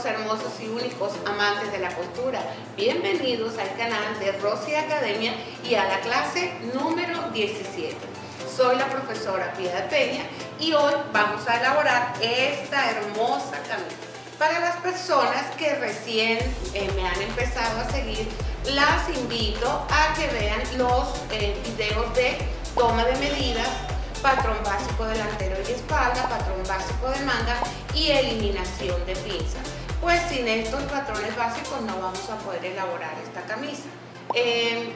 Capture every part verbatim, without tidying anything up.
hermosos y únicos amantes de la costura. Bienvenidos al canal de Rosy Academia y a la clase número diecisiete. Soy la profesora Piedad Peña y hoy vamos a elaborar esta hermosa camisa. Para las personas que recién eh, me han empezado a seguir, las invito a que vean los eh, videos de toma de medidas, patrón básico delantero y espalda, patrón básico de manga y eliminación de pinza. Pues sin estos patrones básicos no vamos a poder elaborar esta camisa. Eh,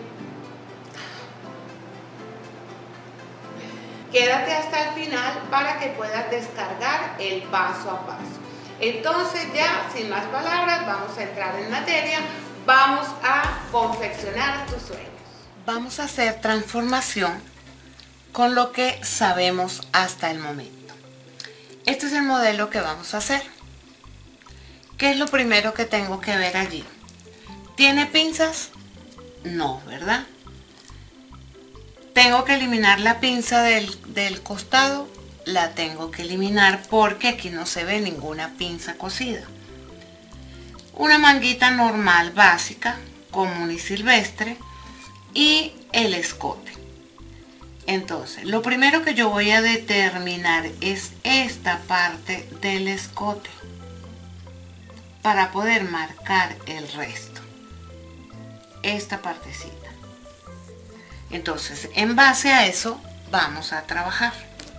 quédate hasta el final para que puedas descargar el paso a paso. Entonces ya, sin más palabras, vamos a entrar en materia, vamos a confeccionar tus sueños. Vamos a hacer transformación con lo que sabemos hasta el momento. Este es el modelo que vamos a hacer. ¿Qué es lo primero que tengo que ver allí? ¿Tiene pinzas? No, ¿verdad? ¿Tengo que eliminar la pinza del, del costado? La tengo que eliminar porque aquí no se ve ninguna pinza cosida. Una manguita normal, básica, común y silvestre, y el escote. Entonces, lo primero que yo voy a determinar es esta parte del escote para poder marcar el resto. Esta partecita. Entonces, en base a eso, vamos a trabajar.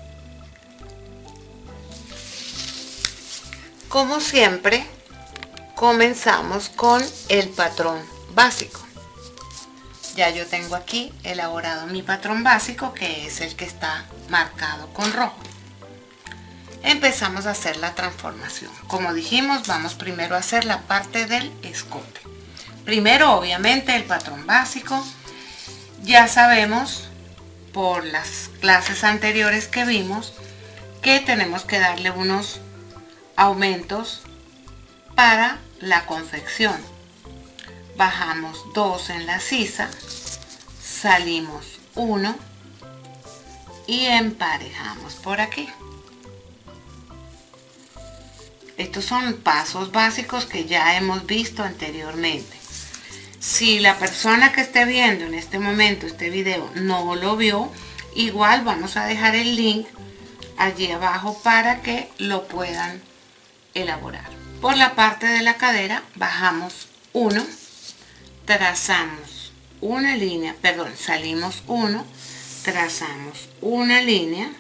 Como siempre, comenzamos con el patrón básico. Ya yo tengo aquí elaborado mi patrón básico, que es el que está marcado con rojo. Empezamos a hacer la transformación. Como dijimos, vamos primero a hacer la parte del escote. Primero, obviamente, el patrón básico. Ya sabemos por las clases anteriores que vimos que tenemos que darle unos aumentos para la confección. Bajamos dos en la sisa, salimos uno y emparejamos por aquí. Estos son pasos básicos que ya hemos visto anteriormente. Si la persona que esté viendo en este momento este video no lo vio, igual vamos a dejar el link allí abajo para que lo puedan elaborar. Por la parte de la cadera bajamos uno, trazamos una línea, perdón, salimos uno, trazamos una línea,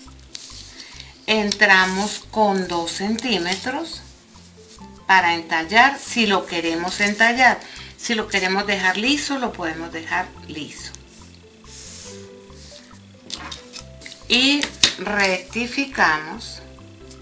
entramos con dos centímetros para entallar, si lo queremos entallar. Si lo queremos dejar liso, lo podemos dejar liso. Y rectificamos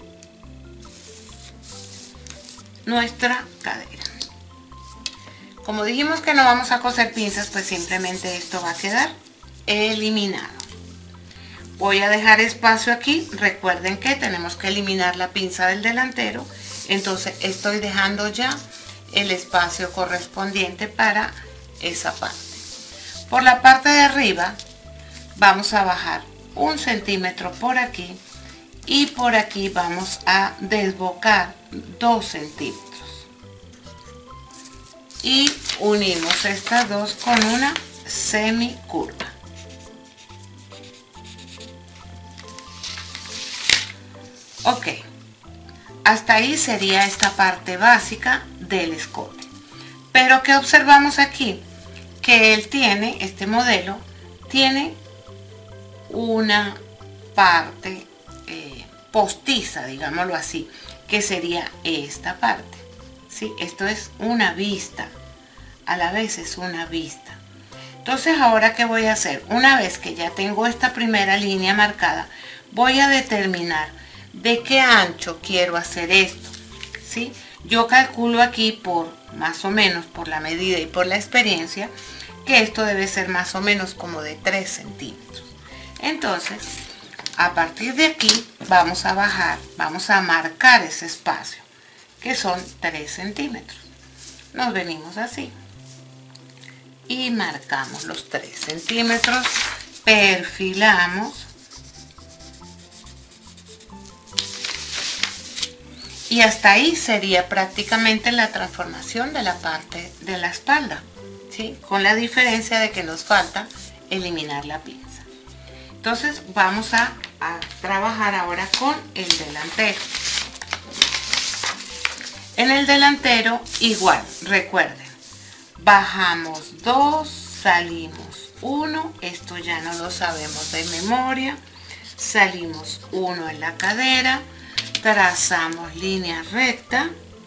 nuestra cadera. Como dijimos que no vamos a coser pinzas, pues simplemente esto va a quedar eliminado. Voy a dejar espacio aquí. Recuerden que tenemos que eliminar la pinza del delantero. Entonces estoy dejando ya el espacio correspondiente para esa parte. Por la parte de arriba vamos a bajar un centímetro por aquí y por aquí vamos a desbocar dos centímetros y unimos estas dos con una semicurva. Ok, hasta ahí sería esta parte básica del escote. Pero ¿qué observamos aquí? Que él tiene, este modelo tiene una parte eh, postiza, digámoslo así, que sería esta parte, ¿sí? Esto es una vista, a la vez es una vista. Entonces, ahora ¿qué voy a hacer? Una vez que ya tengo esta primera línea marcada, voy a determinar de qué ancho quiero hacer esto, ¿sí? Yo calculo aquí por más o menos por la medida y por la experiencia que esto debe ser más o menos como de tres centímetros. Entonces, a partir de aquí vamos a bajar, vamos a marcar ese espacio que son tres centímetros. Nos venimos así y marcamos los tres centímetros, perfilamos Y hasta ahí sería prácticamente la transformación de la parte de la espalda, ¿sí? Con la diferencia de que nos falta eliminar la pinza. Entonces vamos a, a trabajar ahora con el delantero. En el delantero igual, recuerden, bajamos dos, salimos uno, esto ya no lo sabemos de memoria, salimos uno en la cadera, trazamos línea recta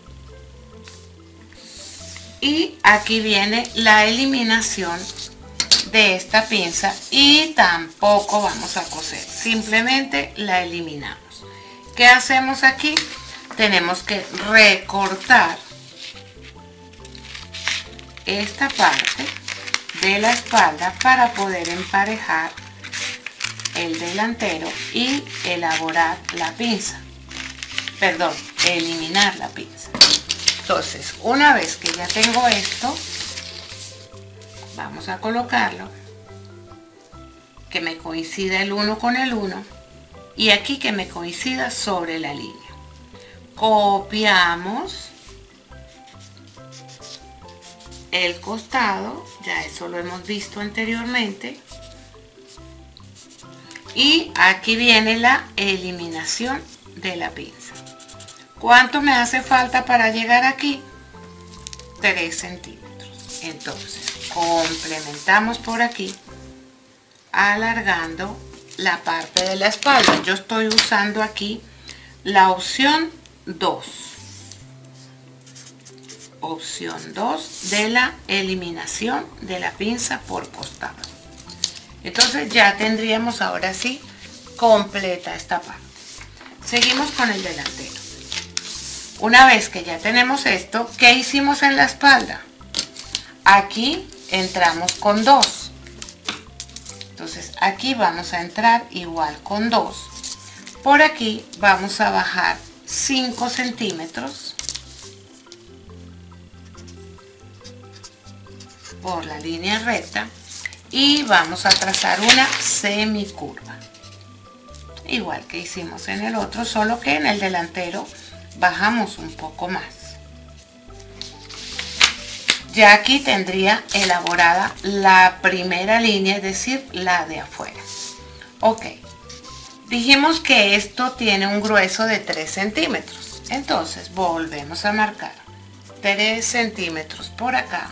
y aquí viene la eliminación de esta pinza y tampoco vamos a coser, simplemente la eliminamos. ¿Qué hacemos aquí? Tenemos que recortar esta parte de la espalda para poder emparejar el delantero y elaborar la pinza. Perdón, eliminar la pinza. Entonces, una vez que ya tengo esto, vamos a colocarlo que me coincida el uno con el uno y aquí que me coincida sobre la línea. Copiamos el costado, ya eso lo hemos visto anteriormente, y aquí viene la eliminación de la pinza. ¿Cuánto me hace falta para llegar aquí? tres centímetros. Entonces complementamos por aquí alargando la parte de la espalda. Yo estoy usando aquí la opción dos, opción dos de la eliminación de la pinza por costado. Entonces ya tendríamos ahora sí completa esta parte. Seguimos con el delantero. Una vez que ya tenemos esto, ¿qué hicimos en la espalda? Aquí entramos con dos. Entonces aquí vamos a entrar igual con dos. Por aquí vamos a bajar cinco centímetros por la línea recta y vamos a trazar una semicurva. Igual que hicimos en el otro, solo que en el delantero bajamos un poco más. Ya aquí tendría elaborada la primera línea, es decir, la de afuera. Ok, dijimos que esto tiene un grueso de tres centímetros. Entonces volvemos a marcar tres centímetros por acá.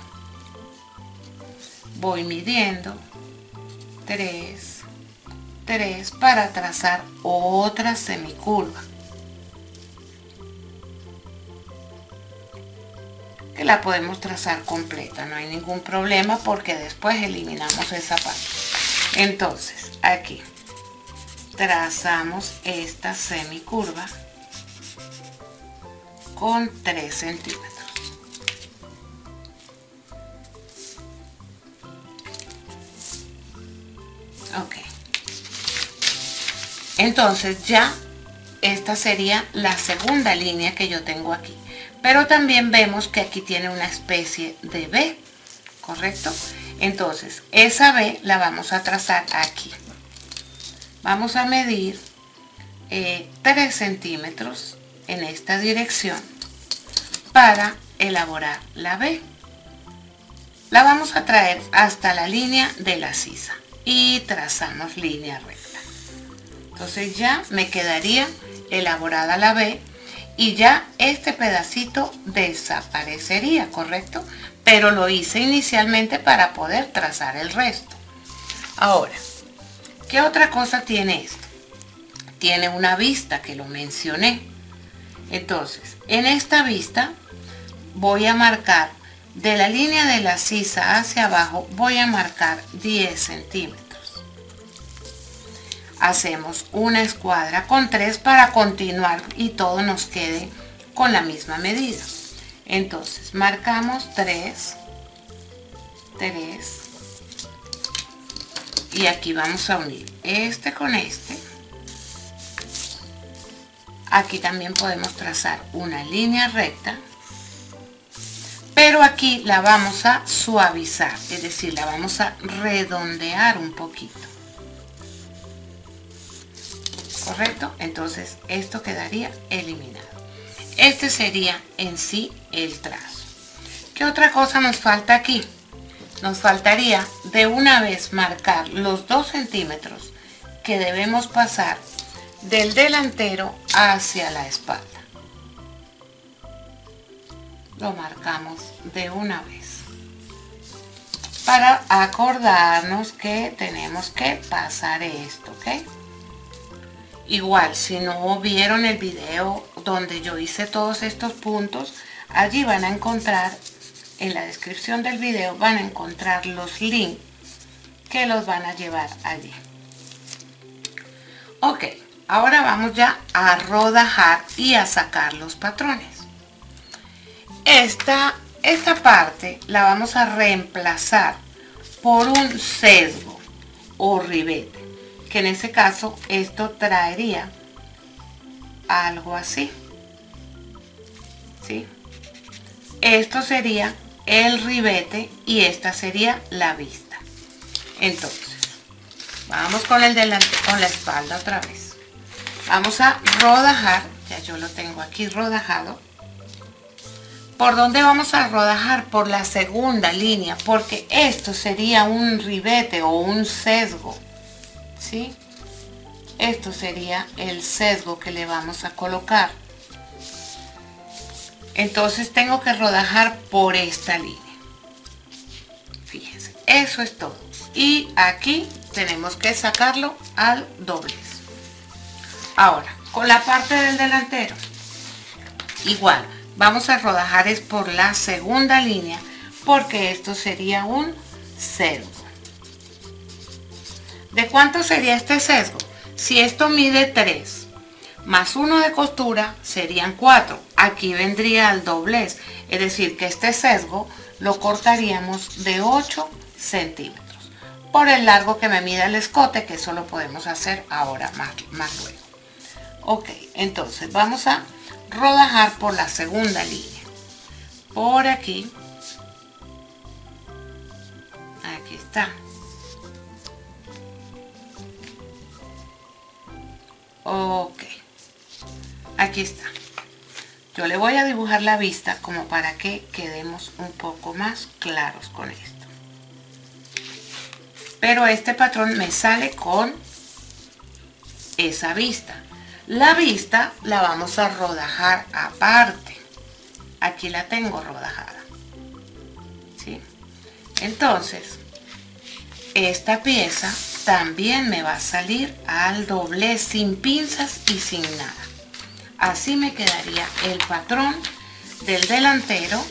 Voy midiendo tres, tres para trazar otra semicurva. Que la podemos trazar completa, no hay ningún problema porque después eliminamos esa parte. Entonces aquí trazamos esta semicurva con tres centímetros. Ok, entonces ya esta sería la segunda línea que yo tengo aquí. Pero también vemos que aquí tiene una especie de V, ¿correcto? Entonces, esa V la vamos a trazar aquí. Vamos a medir eh, tres centímetros en esta dirección para elaborar la V. La vamos a traer hasta la línea de la sisa y trazamos línea recta. Entonces ya me quedaría elaborada la V. Y ya este pedacito desaparecería, ¿correcto? Pero lo hice inicialmente para poder trazar el resto. Ahora, ¿qué otra cosa tiene esto? Tiene una vista que lo mencioné. Entonces, en esta vista voy a marcar de la línea de la sisa hacia abajo, voy a marcar diez centímetros. Hacemos una escuadra con tres para continuar y todo nos quede con la misma medida. Entonces marcamos tres, tres y aquí vamos a unir este con este. Aquí también podemos trazar una línea recta, pero aquí la vamos a suavizar, es decir, la vamos a redondear un poquito. ¿Correcto? Entonces esto quedaría eliminado. Este sería en sí el trazo. ¿Qué otra cosa nos falta aquí? Nos faltaría de una vez marcar los dos centímetros que debemos pasar del delantero hacia la espalda. Lo marcamos de una vez para acordarnos que tenemos que pasar esto, ¿ok? Igual, si no vieron el video donde yo hice todos estos puntos, allí van a encontrar, en la descripción del video van a encontrar los links que los van a llevar allí. Ok, ahora vamos ya a rodajar y a sacar los patrones. Esta, esta parte la vamos a reemplazar por un sesgo o ribete, que en ese caso esto traería algo así, ¿sí? Esto sería el ribete y esta sería la vista. Entonces, vamos con el delante, con la espalda otra vez. Vamos a rodajar, ya yo lo tengo aquí rodajado. ¿Por dónde vamos a rodajar? Por la segunda línea, porque esto sería un ribete o un sesgo, ¿sí? Esto sería el sesgo que le vamos a colocar. Entonces tengo que rodajar por esta línea. Fíjense, eso es todo. Y aquí tenemos que sacarlo al doblez. Ahora, con la parte del delantero, igual. Vamos a rodajar es por la segunda línea porque esto sería un sesgo. ¿De cuánto sería este sesgo? Si esto mide tres más uno de costura serían cuatro. Aquí vendría al doblez, es decir que este sesgo lo cortaríamos de ocho centímetros por el largo que me mida el escote, que eso lo podemos hacer ahora más, más luego. Ok, entonces vamos a rodajar por la segunda línea, por aquí, aquí está, ok, aquí está. Yo le voy a dibujar la vista como para que quedemos un poco más claros con esto, pero este patrón me sale con esa vista. La vista la vamos a rodajar aparte. Aquí la tengo rodajada, ¿sí? Entonces, esta pieza también me va a salir al doblez sin pinzas y sin nada. Así me quedaría el patrón del delantero.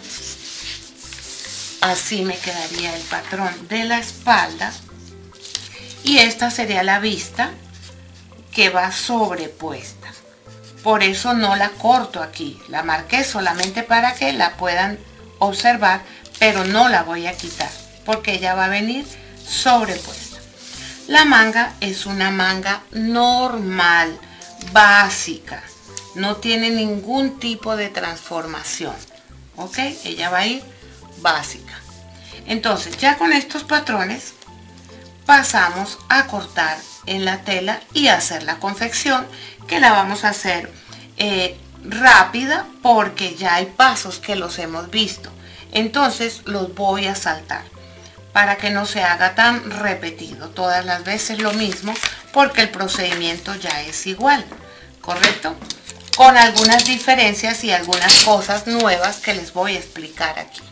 Así me quedaría el patrón de la espalda. Y esta sería la vista que va sobrepuesta. Por eso no la corto aquí, la marqué solamente para que la puedan observar, pero no la voy a quitar porque ella va a venir sobrepuesta. La manga es una manga normal, básica, no tiene ningún tipo de transformación, ok, ella va a ir básica. Entonces ya con estos patrones pasamos a cortar en la tela y hacer la confección, que la vamos a hacer eh, rápida porque ya hay pasos que los hemos visto. Entonces los voy a saltar para que no se haga tan repetido todas las veces lo mismo, porque el procedimiento ya es igual, ¿correcto? Con algunas diferencias y algunas cosas nuevas que les voy a explicar aquí.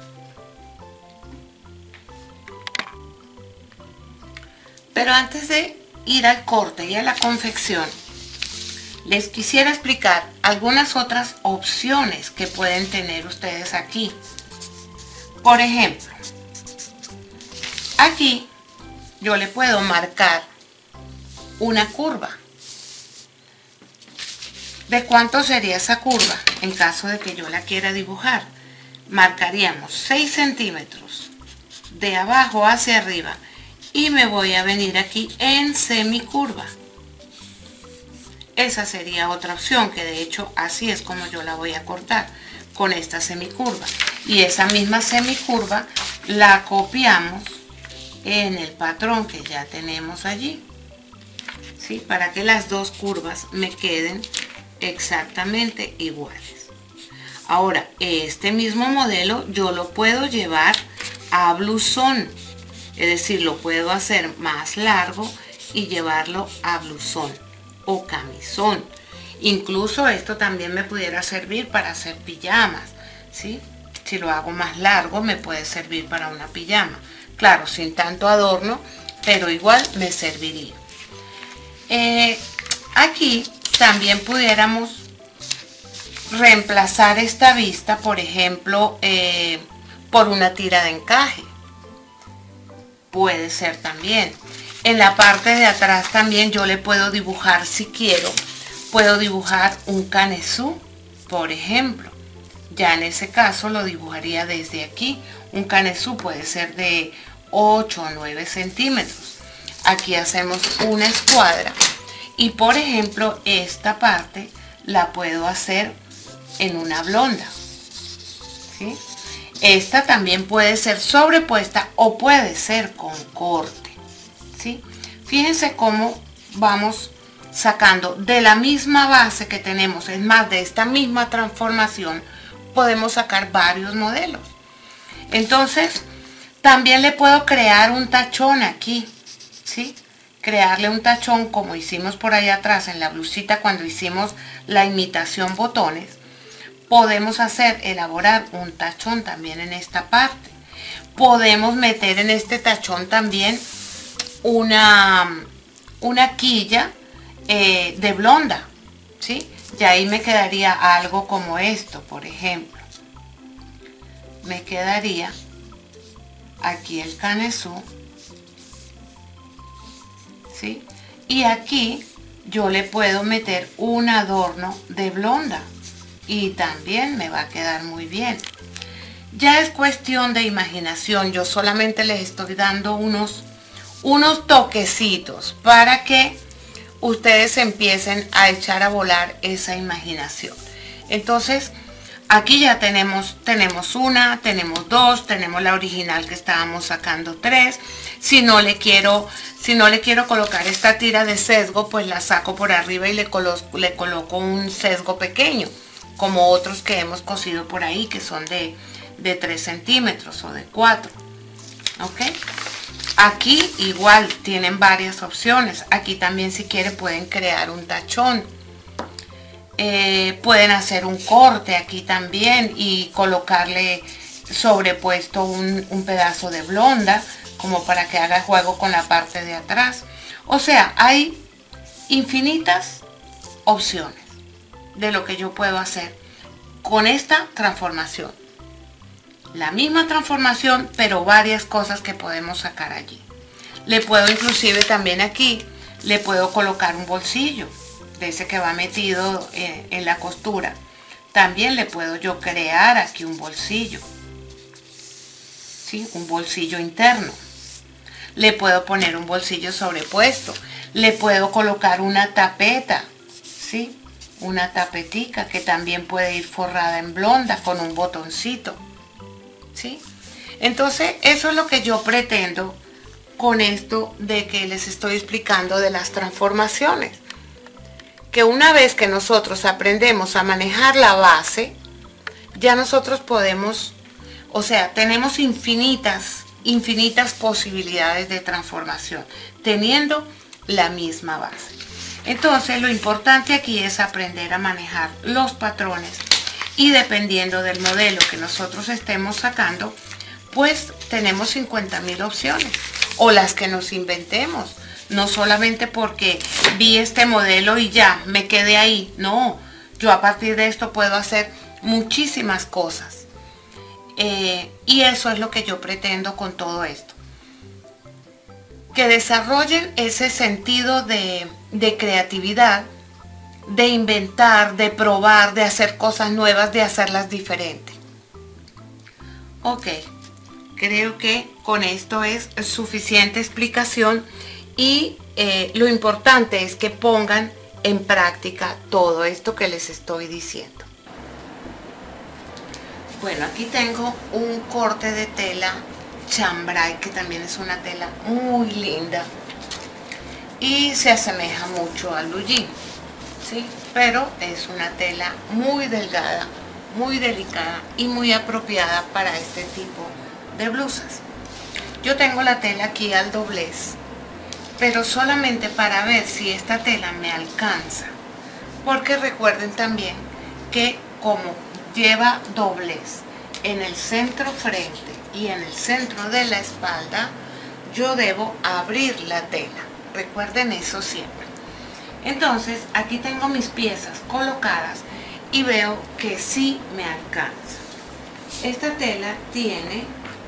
Pero antes de ir al corte y a la confección, les quisiera explicar algunas otras opciones que pueden tener ustedes aquí. Por ejemplo, aquí yo le puedo marcar una curva. ¿De cuánto sería esa curva? En caso de que yo la quiera dibujar, marcaríamos seis centímetros de abajo hacia arriba y me voy a venir aquí en semicurva. Esa sería otra opción, que de hecho así es como yo la voy a cortar, con esta semicurva. Y esa misma semicurva la copiamos en el patrón que ya tenemos allí, ¿sí? Para que las dos curvas me queden exactamente iguales. Ahora, este mismo modelo yo lo puedo llevar a blusón, es decir, lo puedo hacer más largo y llevarlo a blusón o camisón. Incluso esto también me pudiera servir para hacer pijamas, ¿sí? Si lo hago más largo me puede servir para una pijama. Claro, sin tanto adorno, pero igual me serviría. Eh, aquí también pudiéramos reemplazar esta vista, por ejemplo, eh, por una tira de encaje. Puede ser también. En la parte de atrás también yo le puedo dibujar, si quiero, puedo dibujar un canesú, por ejemplo. Ya en ese caso lo dibujaría desde aquí. Un canesú puede ser de ocho o nueve centímetros. Aquí hacemos una escuadra y, por ejemplo, esta parte la puedo hacer en una blonda, ¿sí? Esta también puede ser sobrepuesta o puede ser con corte, ¿sí? Fíjense cómo vamos sacando de la misma base que tenemos, es más, de esta misma transformación podemos sacar varios modelos. Entonces también le puedo crear un tachón aquí, ¿sí? Crearle un tachón como hicimos por allá atrás en la blusita cuando hicimos la imitación botones. Podemos hacer, elaborar un tachón también en esta parte. Podemos meter en este tachón también una, una quilla eh, de blonda, ¿sí? Y ahí me quedaría algo como esto, por ejemplo. Me quedaría aquí el canesú, ¿sí? Y aquí yo le puedo meter un adorno de blonda y también me va a quedar muy bien. Ya es cuestión de imaginación, yo solamente les estoy dando unos, unos toquecitos para que ustedes empiecen a echar a volar esa imaginación. Entonces, aquí ya tenemos, tenemos una, tenemos dos, tenemos la original que estábamos sacando tres. Si no le quiero, si no le quiero colocar esta tira de sesgo, pues la saco por arriba y le coloco, le coloco un sesgo pequeño, como otros que hemos cosido por ahí, que son de, de tres centímetros o de cuatro. ¿Ok? Aquí igual tienen varias opciones. Aquí también, si quieren, pueden crear un tachón. Eh, pueden hacer un corte aquí también y colocarle sobrepuesto un, un pedazo de blonda como para que haga juego con la parte de atrás. O sea, hay infinitas opciones de lo que yo puedo hacer con esta transformación. La misma transformación, pero varias cosas que podemos sacar allí. Le puedo inclusive también aquí, le puedo colocar un bolsillo de ese que va metido en, en la costura. También le puedo yo crear aquí un bolsillo, ¿sí? Un bolsillo interno. Le puedo poner un bolsillo sobrepuesto. Le puedo colocar una tapeta, ¿sí? Una tapetica que también puede ir forrada en blonda con un botoncito, ¿sí? Entonces, eso es lo que yo pretendo con esto de que les estoy explicando de las transformaciones. Que una vez que nosotros aprendemos a manejar la base, ya nosotros podemos, o sea, tenemos infinitas, infinitas posibilidades de transformación, teniendo la misma base. Entonces, lo importante aquí es aprender a manejar los patrones y dependiendo del modelo que nosotros estemos sacando, pues tenemos cincuenta mil opciones o las que nos inventemos. No solamente porque vi este modelo y ya me quedé ahí. No, yo a partir de esto puedo hacer muchísimas cosas. Eh, y eso es lo que yo pretendo con todo esto. Que desarrollen ese sentido de, de creatividad, de inventar, de probar, de hacer cosas nuevas, de hacerlas diferentes. Ok, creo que con esto es suficiente explicación. Y eh, lo importante es que pongan en práctica todo esto que les estoy diciendo. Bueno, aquí tengo un corte de tela chambray, que también es una tela muy linda y se asemeja mucho al blue jean, ¿sí? Pero es una tela muy delgada, muy delicada y muy apropiada para este tipo de blusas. Yo tengo la tela aquí al doblez, pero solamente para ver si esta tela me alcanza, porque recuerden también que como lleva doblez en el centro frente y en el centro de la espalda, yo debo abrir la tela. Recuerden eso siempre. Entonces aquí tengo mis piezas colocadas y veo que sí me alcanza. Esta tela tiene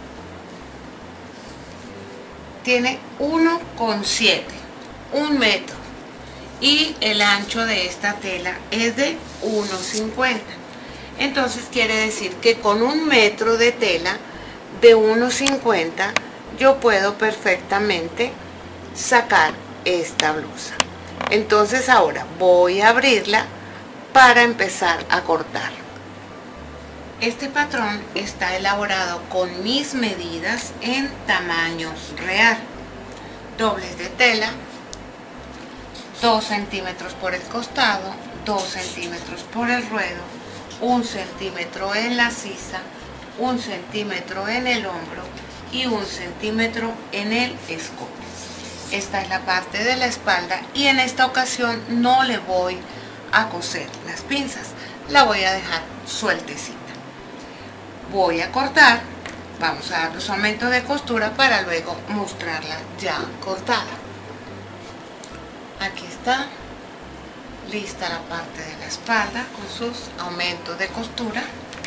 tiene uno coma siete, un metro, y el ancho de esta tela es de uno cincuenta. Entonces quiere decir que con un metro de tela de uno cincuenta yo puedo perfectamente sacar esta blusa. Entonces ahora voy a abrirla para empezar a cortar. Este patrón está elaborado con mis medidas en tamaños real. Doblez de tela, dos centímetros por el costado, dos centímetros por el ruedo, un centímetro en la sisa, un centímetro en el hombro y un centímetro en el escote. Esta es la parte de la espalda y en esta ocasión no le voy a coser las pinzas, la voy a dejar sueltecita. Voy a cortar, vamos a dar los aumentos de costura para luego mostrarla ya cortada. Aquí está lista la parte de la espalda con sus aumentos de costura.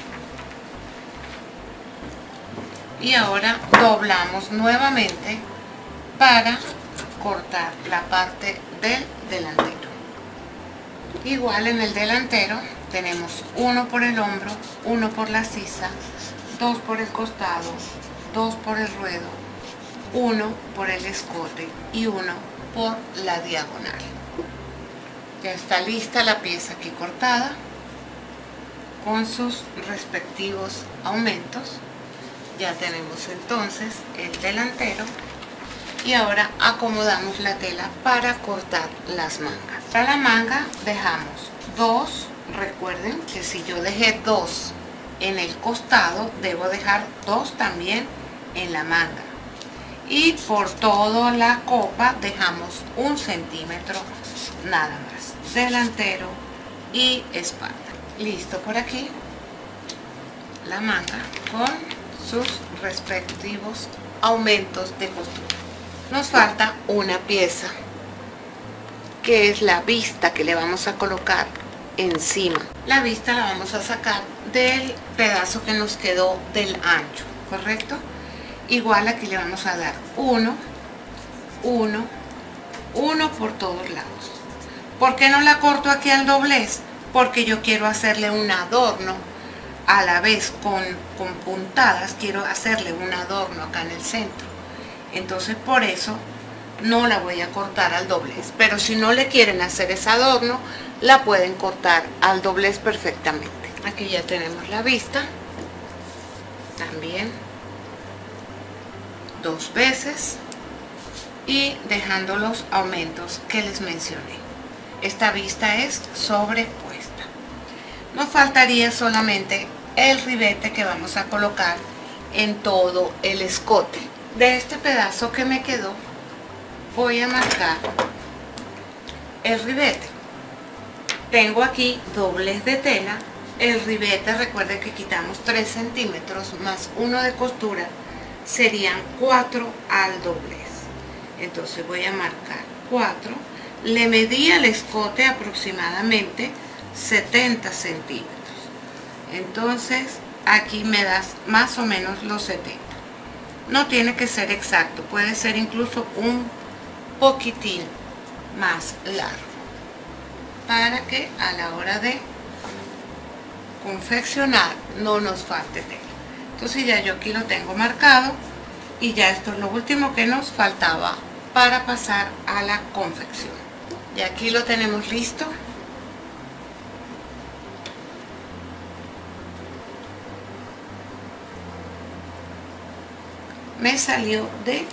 Y ahora doblamos nuevamente para cortar la parte del delantero. Igual en el delantero tenemos uno por el hombro, uno por la sisa, dos por el costado, dos por el ruedo, uno por el escote y uno por la diagonal. Ya está lista la pieza aquí cortada con sus respectivos aumentos. Ya tenemos entonces el delantero y ahora acomodamos la tela para cortar las mangas. Para la manga dejamos dos, recuerden que si yo dejé dos en el costado, debo dejar dos también en la manga. Y por toda la copa dejamos un centímetro nada más, delantero y espalda. Listo por aquí la manga con sus respectivos aumentos de costura. Nos falta una pieza que es la vista que le vamos a colocar encima. La vista la vamos a sacar del pedazo que nos quedó del ancho, ¿correcto? Igual aquí le vamos a dar uno, uno, uno por todos lados. ¿Por qué no la corto aquí al doblez? Porque yo quiero hacerle un adorno a la vez con, con puntadas, quiero hacerle un adorno acá en el centro. Entonces por eso no la voy a cortar al doblez, pero si no le quieren hacer ese adorno, la pueden cortar al doblez perfectamente. Aquí ya tenemos la vista, también dos veces y dejando los aumentos que les mencioné. Esta vista es sobrepuesta. Nos faltaría solamente el ribete que vamos a colocar en todo el escote. De este pedazo que me quedó voy a marcar el ribete. Tengo aquí doblez de tela. El ribete, recuerden que quitamos tres centímetros más uno de costura, serían cuatro al doblez. Entonces voy a marcar cuatro. Le medí el escote aproximadamente setenta centímetros. Entonces aquí me das más o menos los setenta. No tiene que ser exacto, puede ser incluso un poquitín más largo, para que a la hora de confeccionar no nos falte tela. Entonces ya yo aquí lo tengo marcado y ya esto es lo último que nos faltaba para pasar a la confección. Y aquí lo tenemos listo. Me salió de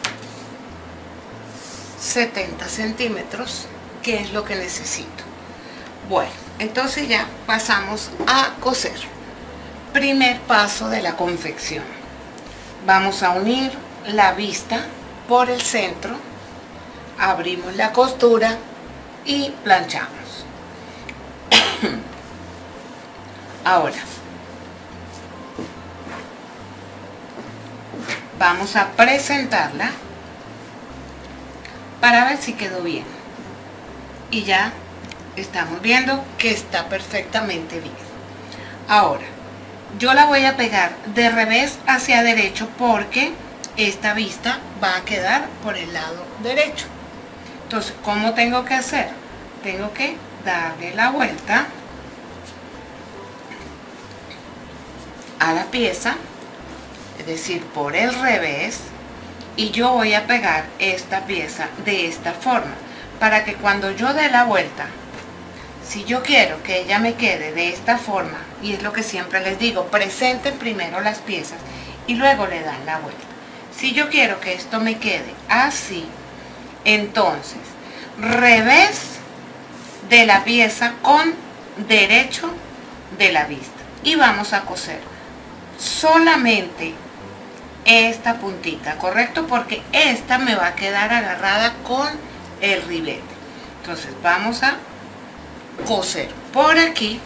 setenta centímetros, que es lo que necesito. Bueno, entonces ya pasamos a coser. Primer paso de la confección. Vamos a unir la vista por el centro, abrimos la costura y planchamos. Ahora vamos a presentarla para ver si quedó bien, y ya estamos viendo que está perfectamente bien. Ahora yo la voy a pegar de revés hacia derecho porque esta vista va a quedar por el lado derecho. Entonces, ¿cómo tengo que hacer? Tengo que darle la vuelta a la pieza, es decir, por el revés, y yo voy a pegar esta pieza de esta forma para que cuando yo dé la vuelta, si yo quiero que ella me quede de esta forma, y es lo que siempre les digo, presenten primero las piezas y luego le dan la vuelta. Si yo quiero que esto me quede así, entonces revés de la pieza con derecho de la vista, y vamos a coser solamente esta puntita, ¿correcto? Porque esta me va a quedar agarrada con el ribete. Entonces vamos a coser por aquí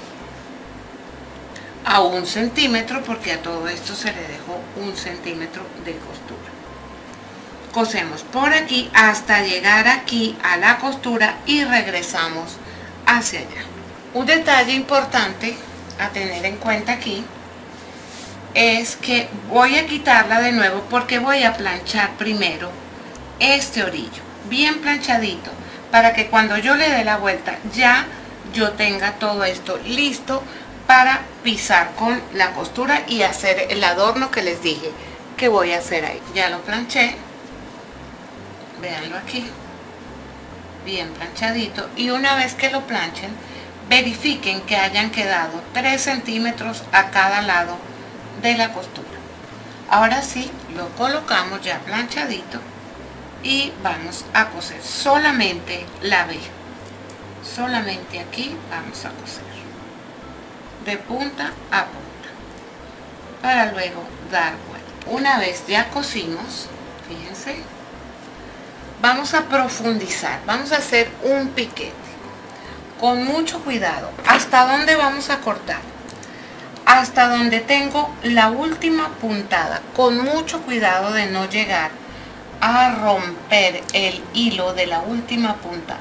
a un centímetro, porque a todo esto se le dejó un centímetro de costura. Cosemos por aquí hasta llegar aquí a la costura y regresamos hacia allá. Un detalle importante a tener en cuenta aquí es que voy a quitarla de nuevo porque voy a planchar primero este orillo bien planchadito, para que cuando yo le dé la vuelta ya yo tenga todo esto listo para pisar con la costura y hacer el adorno que les dije que voy a hacer ahí. Ya lo planché, véanlo aquí, bien planchadito, y una vez que lo planchen, verifiquen que hayan quedado tres centímetros a cada lado de la costura. Ahora sí, lo colocamos ya planchadito y vamos a coser solamente la B. Solamente aquí vamos a coser de punta a punta para luego dar vuelta. Una vez ya cosimos, fíjense, vamos a profundizar, vamos a hacer un piquete con mucho cuidado. ¿Hasta dónde vamos a cortar? Hasta donde tengo la última puntada, con mucho cuidado de no llegar a romper el hilo de la última puntada,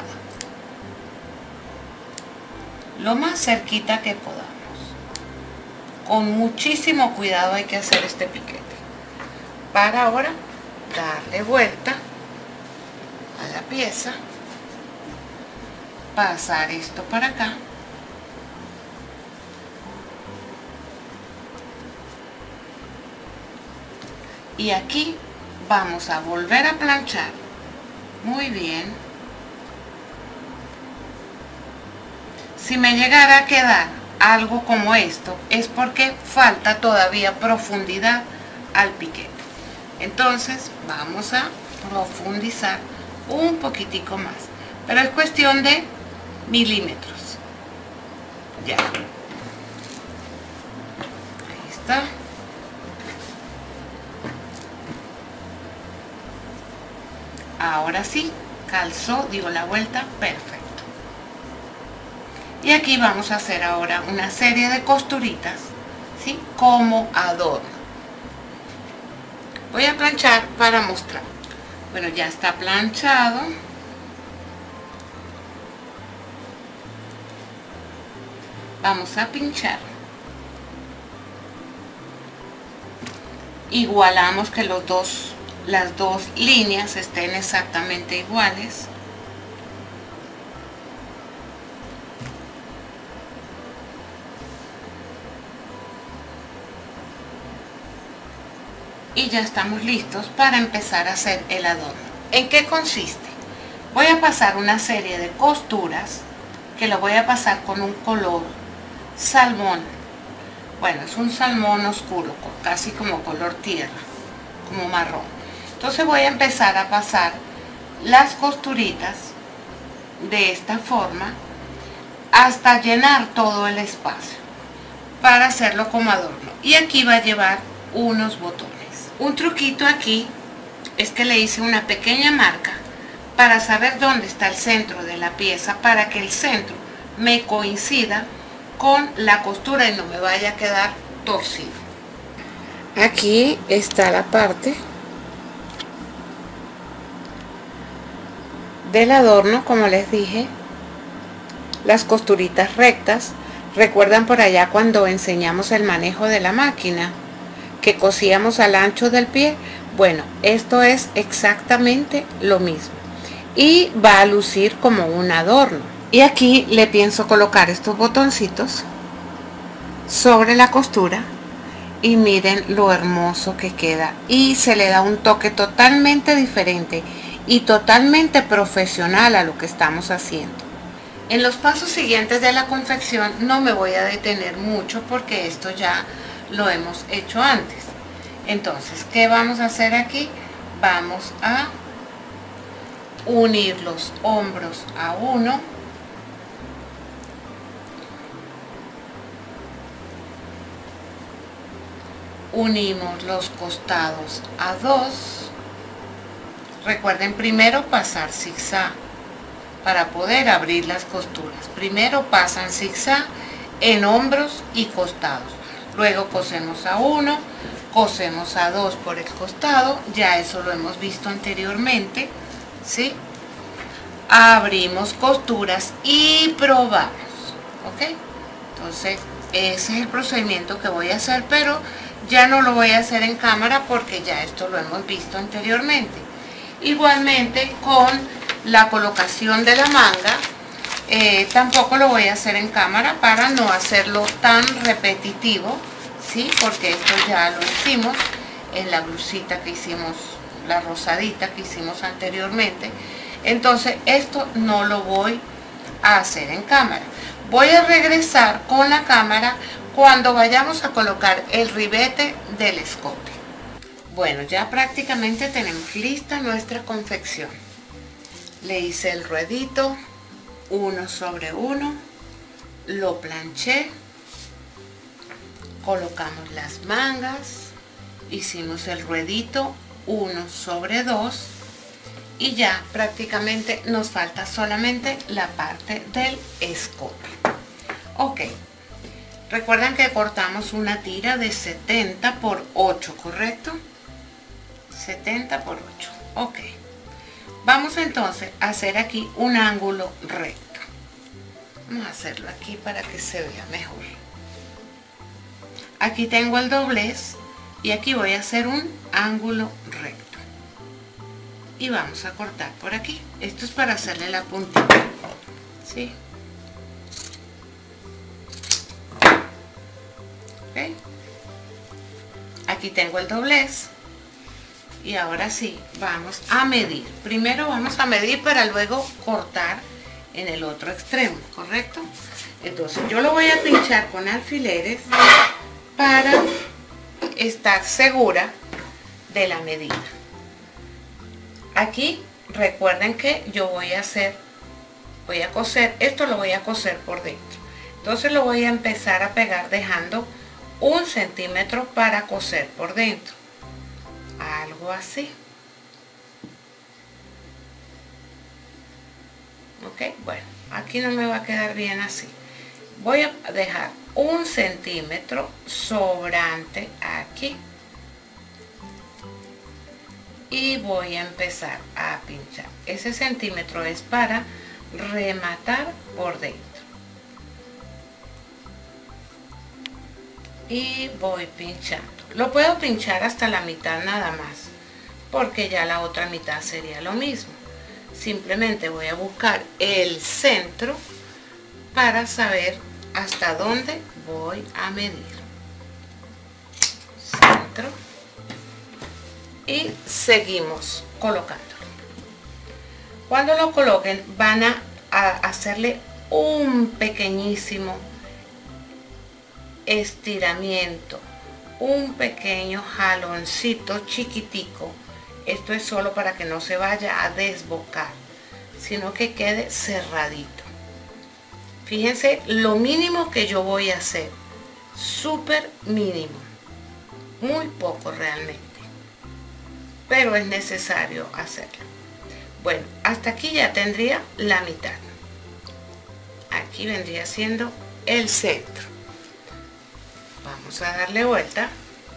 lo más cerquita que podamos. Con muchísimo cuidado hay que hacer este piquete para ahora darle vuelta a la pieza, pasar esto para acá y aquí vamos a volver a planchar muy bien. Si me llegara a quedar algo como esto, es porque falta todavía profundidad al piquete. Entonces vamos a profundizar un poquitico más, pero es cuestión de milímetros. Ya, ahí está. Ahora sí, calzó, dio la vuelta, perfecto. Y aquí vamos a hacer ahora una serie de costuritas, ¿sí? Como adorno. Voy a planchar para mostrar. Bueno, ya está planchado. Vamos a pinchar. Igualamos que los dos, las dos líneas estén exactamente iguales. Y ya estamos listos para empezar a hacer el adorno. ¿En qué consiste? Voy a pasar una serie de costuras que lo voy a pasar con un color salmón. Bueno, es un salmón oscuro, casi como color tierra, como marrón. Entonces voy a empezar a pasar las costuritas de esta forma hasta llenar todo el espacio. para hacerlo como adorno. Y aquí va a llevar unos botones. Un truquito aquí es que le hice una pequeña marca para saber dónde está el centro de la pieza, para que el centro me coincida con la costura y no me vaya a quedar torcido. Aquí está la parte del adorno, como les dije, las costuritas rectas. Recuerdan por allá cuando enseñamos el manejo de la máquina que cosíamos al ancho del pie. Bueno, esto es exactamente lo mismo y va a lucir como un adorno. Y aquí le pienso colocar estos botoncitos sobre la costura y miren lo hermoso que queda, y se le da un toque totalmente diferente y totalmente profesional a lo que estamos haciendo. En los pasos siguientes de la confección no me voy a detener mucho porque esto ya lo hemos hecho antes. Entonces, ¿qué vamos a hacer aquí? Vamos a unir los hombros a uno, unimos los costados a dos. Recuerden primero pasar zigzag para poder abrir las costuras. Primero pasan zigzag en hombros y costados, luego cosemos a uno, cosemos a dos por el costado, ya eso lo hemos visto anteriormente, ¿sí? Abrimos costuras y probamos, ¿ok? Entonces ese es el procedimiento que voy a hacer, pero ya no lo voy a hacer en cámara porque ya esto lo hemos visto anteriormente. Igualmente con la colocación de la manga, eh, tampoco lo voy a hacer en cámara para no hacerlo tan repetitivo, ¿sí? Porque esto ya lo hicimos en la blusita que hicimos, la rosadita que hicimos anteriormente. Entonces esto no lo voy a hacer en cámara. Voy a regresar con la cámara cuando vayamos a colocar el ribete del escote. Bueno, ya prácticamente tenemos lista nuestra confección. Le hice el ruedito uno sobre uno, lo planché, colocamos las mangas, hicimos el ruedito uno sobre dos y ya prácticamente nos falta solamente la parte del escote. Ok, recuerden que cortamos una tira de setenta por ocho, ¿correcto? setenta por ocho. Ok, vamos entonces a hacer aquí un ángulo recto. Vamos a hacerlo aquí para que se vea mejor. Aquí tengo el doblez y aquí voy a hacer un ángulo recto y vamos a cortar por aquí. Esto es para hacerle la puntita, ¿sí? ¿Okay? Aquí tengo el doblez y ahora sí vamos a medir. Primero vamos a medir para luego cortar en el otro extremo, ¿correcto? Entonces yo lo voy a pinchar con alfileres para estar segura de la medida. Aquí recuerden que yo voy a hacer, voy a coser, esto lo voy a coser por dentro. Entonces lo voy a empezar a pegar dejando un centímetro para coser por dentro. Algo así. Ok, bueno, aquí no me va a quedar bien así. Voy a dejar un centímetro sobrante aquí y voy a empezar a pinchar. Ese centímetro es para rematar por dentro y voy pinchando. Lo puedo pinchar hasta la mitad nada más porque ya la otra mitad sería lo mismo. Simplemente voy a buscar el centro para saber hasta dónde voy a medir. Centro. Y seguimos colocándolo. Cuando lo coloquen van a, a hacerle un pequeñísimo estiramiento, un pequeño jaloncito chiquitico. Esto es solo para que no se vaya a desbocar, sino que quede cerradito. Fíjense lo mínimo que yo voy a hacer, súper mínimo, muy poco realmente, pero es necesario hacerlo. Bueno, hasta aquí ya tendría la mitad. Aquí vendría siendo el centro. Vamos a darle vuelta.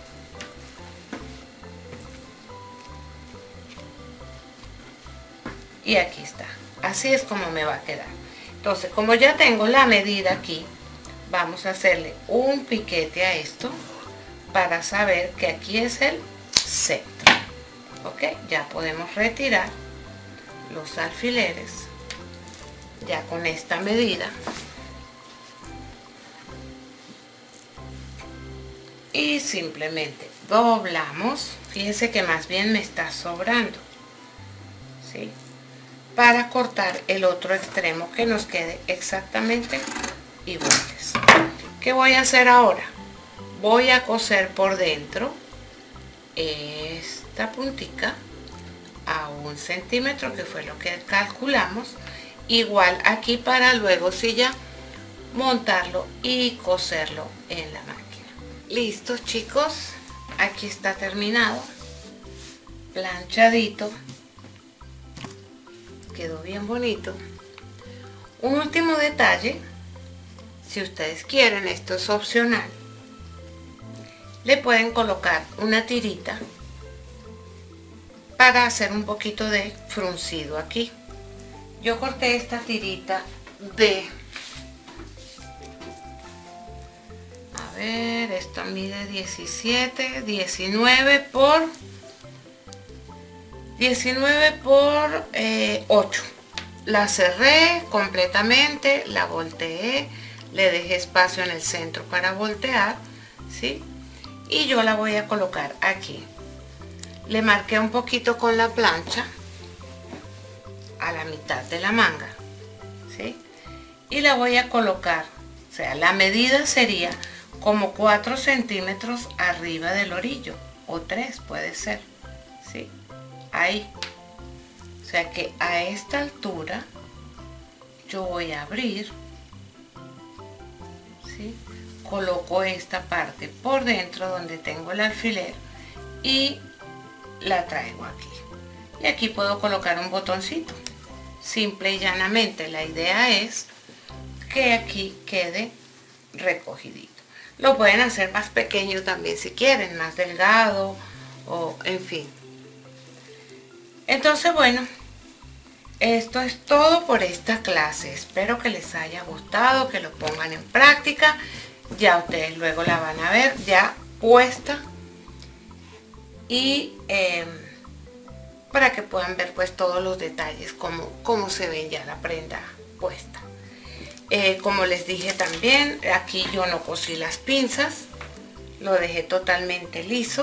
Y aquí está. Así es como me va a quedar. Entonces, como ya tengo la medida aquí, vamos a hacerle un piquete a esto para saber que aquí es el centro. Ok, ya podemos retirar los alfileres ya con esta medida y simplemente doblamos. Fíjense que más bien me está sobrando, ¿sí? Para cortar el otro extremo que nos quede exactamente iguales. ¿Qué voy a hacer ahora? Voy a coser por dentro esta puntica a un centímetro, que fue lo que calculamos, igual aquí, para luego sí ya montarlo y coserlo en la máquina. Listo, chicos, aquí está terminado, planchadito, quedó bien bonito. Un último detalle, si ustedes quieren, esto es opcional, le pueden colocar una tirita para hacer un poquito de fruncido aquí. Yo corté esta tirita de, a ver, esto mide diecisiete, diecinueve por diecinueve por eh, ocho. La cerré completamente, la volteé, le dejé espacio en el centro para voltear, ¿sí? Y yo la voy a colocar aquí. Le marqué un poquito con la plancha a la mitad de la manga, ¿sí? Y la voy a colocar, o sea, la medida sería como cuatro centímetros arriba del orillo, o tres puede ser, ¿sí? Ahí. O sea que a esta altura yo voy a abrir, ¿sí? Coloco esta parte por dentro donde tengo el alfiler y la traigo aquí. Y aquí puedo colocar un botoncito. Simple y llanamente, la idea es que aquí quede recogidito. Lo pueden hacer más pequeño también si quieren, más delgado, o en fin. Entonces, bueno, esto es todo por esta clase. Espero que les haya gustado, que lo pongan en práctica. Ya ustedes luego la van a ver ya puesta. Y eh, para que puedan ver pues todos los detalles, como, como se ven ya la prenda puesta. Eh, como les dije también, aquí yo no cosí las pinzas, lo dejé totalmente liso.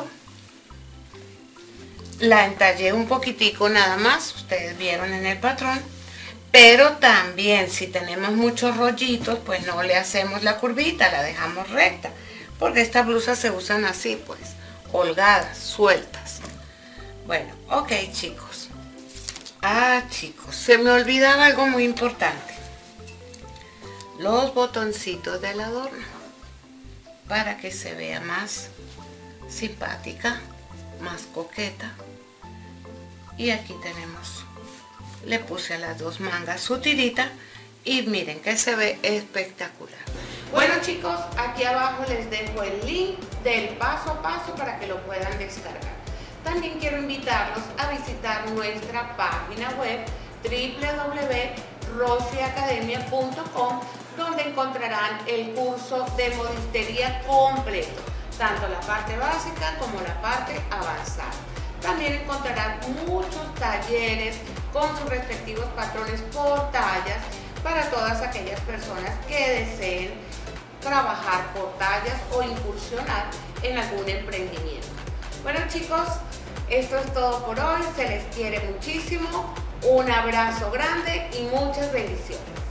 La entallé un poquitico nada más, ustedes vieron en el patrón. Pero también si tenemos muchos rollitos, pues no le hacemos la curvita, la dejamos recta. Porque estas blusas se usan así, pues, holgadas, sueltas. Bueno, ok, chicos. Ah, chicos, se me olvidaba algo muy importante. Los botoncitos del adorno, para que se vea más simpática, más coqueta. Y aquí tenemos, le puse a las dos mangas su tirita y miren que se ve espectacular. Bueno, chicos, aquí abajo les dejo el link del paso a paso para que lo puedan descargar. También quiero invitarlos a visitar nuestra página web w w w punto rosy academia punto com, donde encontrarán el curso de modistería completo, tanto la parte básica como la parte avanzada. También encontrarán muchos talleres con sus respectivos patrones por tallas para todas aquellas personas que deseen trabajar por tallas o incursionar en algún emprendimiento. Bueno, chicos, esto es todo por hoy. Se les quiere muchísimo. Un abrazo grande y muchas bendiciones.